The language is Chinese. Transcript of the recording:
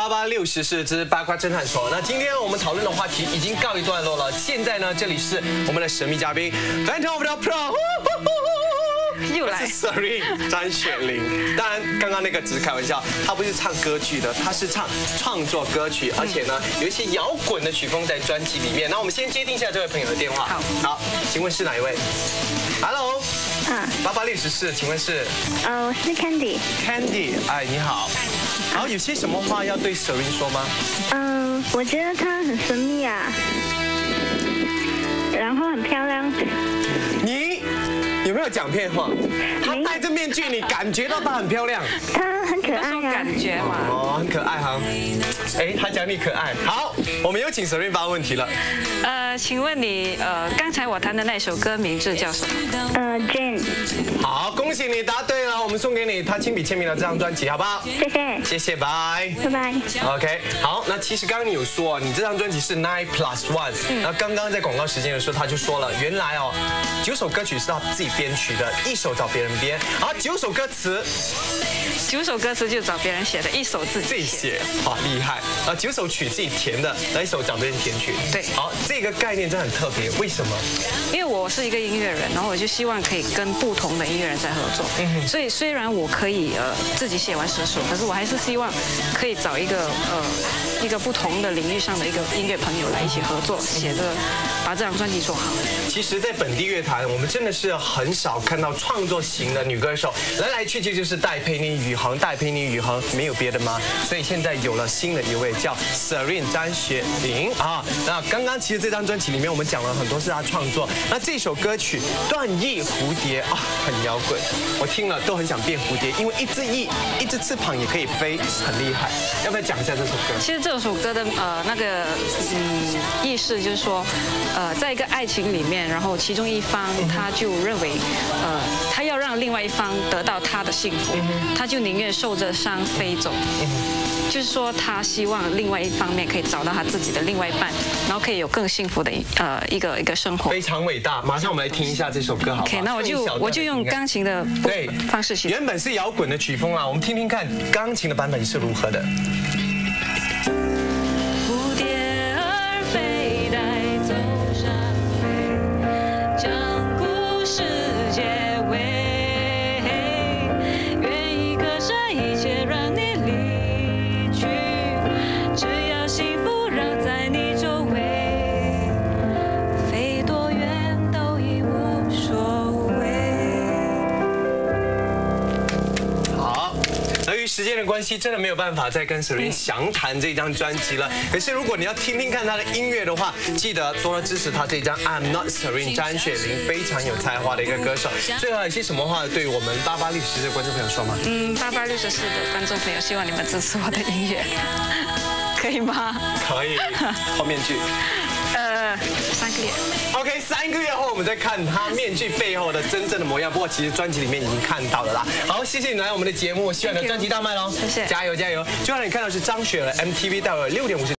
8860事之八卦侦探所。那今天我们讨论的话题已经告一段落了。现在呢，这里是我们的神秘嘉宾 ，Phantom of the Opera， 又来是 Serene 张雪玲。当然，刚刚那个只是开玩笑，她不是唱歌剧的，她是创作歌曲，而且呢，有一些摇滚的曲风在专辑里面。那我们先接听一下这位朋友的电话。好，请问是哪一位 ？Hello。8860事，请问是？ 我是 Candy。Candy， 哎，你好。好，有些什么话要对 Serene 说吗？ 我觉得她很神秘啊，然后很漂亮。 你有没有讲骗话？她戴着面具，你感觉到她很漂亮？ 她很可爱啊， 感觉嘛。 哦，很可爱哈。哎，她讲你可爱。好，我们有请 Serene 发问题了。 请问你刚才我弹的那首歌名字叫什么 ？Jane。 好，恭喜你答对了，我们送给你她亲笔签名的这张专辑，好不好？ 谢谢。 谢谢，拜。 拜拜。 OK， 好，那其实刚刚你有说，你这张专辑是 9+1，那刚刚在广告时间的时候他就说了，原来哦，9首歌曲是他自己编曲的，1首找别人编，好，9首歌词 ，9首歌词就找别人写的，1首自己写， 哇，厉害！9首曲自己填的，1首找别人填曲， 对， 好，这个概念真的很特别，为什么？ 因为我是一个音乐人，然后我就希望可以跟不同的音乐人在合作，所以虽然我可以自己写完10首，可是我还是希望可以找一个不同的领域上的一个音乐朋友来一起合作，把这张专辑做好。 其实，在本地乐坛，我们真的是很少看到创作型的女歌手，来来去去就是戴佩妮、宇恒，戴佩妮、宇恒，没有别的吗？所以现在有了新的一位叫 Serene 张雪玲啊。那刚刚其实这张专辑里面我们讲了很多是她创作，那这首歌曲《断翼蝴蝶》啊，很摇滚，我听了都很想变蝴蝶，因为一只翅膀也可以飞，很厉害。要不要讲一下这首歌？ 其实这首歌的意思就是说，在一个爱情里面，然后其中一方他就认为，他要让另外一方得到他的幸福，他就宁愿受着伤飞走。就是说，他希望另外一方面可以找到他自己的另外一半，然后可以有更幸福的一个生活。 非常伟大，马上我们来听一下这首歌，好不好 ？OK， 那我就用钢琴的方式写。 原本是摇滚的曲风啦，我们听听看钢琴的版本是如何的。时间的关系，真的没有办法再跟 Serene 详谈这张专辑了。可是如果你要听听看她的音乐的话，记得多多支持她这张 I'm Not Serene 张雪玲，非常有才华的一个歌手。最后有些什么话对我们8860的观众朋友说吗 ？8864的观众朋友，希望你们支持我的音乐，可以吗？ 可以。后面具。 3个月。 OK， 3个月后我们再看他面具背后的真正的模样。不过其实专辑里面已经看到了啦。好，谢谢你来我们的节目，希望你的专辑大卖喽！ 谢谢， 加油加油！就让你看到是张雪的 MTV 待会6点50。